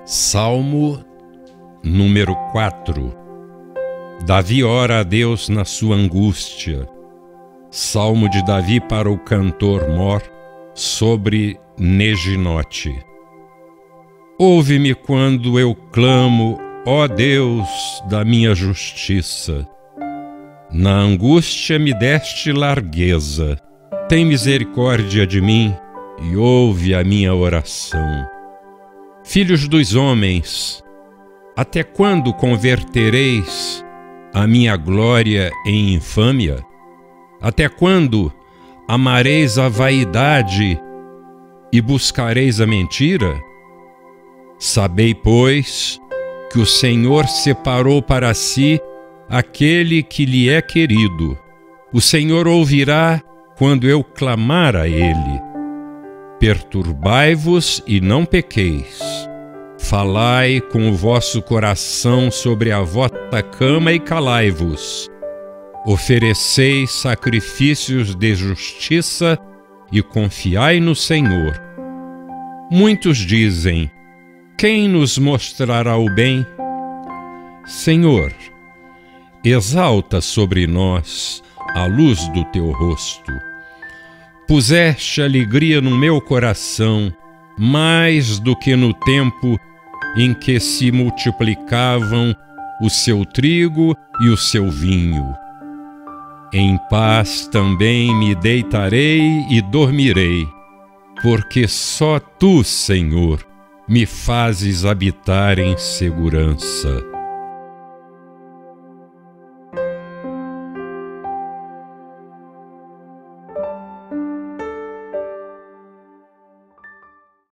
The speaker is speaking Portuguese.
Salmo número 4. Davi ora a Deus na sua angústia. Salmo de Davi para o cantor mor, sobre Neginote. Ouve-me quando eu clamo, ó Deus da minha justiça. Na angústia me deste largueza. Tem misericórdia de mim e ouve a minha oração. Filhos dos homens, até quando convertereis a minha glória em infâmia? Até quando amareis a vaidade e buscareis a mentira? Sabei, pois, que o Senhor separou para si aquele que lhe é querido. O Senhor ouvirá quando eu clamar a Ele. Perturbai-vos e não pequeis. Falai com o vosso coração sobre a vossa cama e calai-vos. Ofereceis sacrifícios de justiça e confiai no Senhor. Muitos dizem: quem nos mostrará o bem? Senhor, exalta sobre nós a luz do teu rosto. Puseste alegria no meu coração, mais do que no tempo em que se multiplicavam o seu trigo e o seu vinho. Em paz também me deitarei e dormirei, porque só tu, Senhor, me fazes habitar em segurança.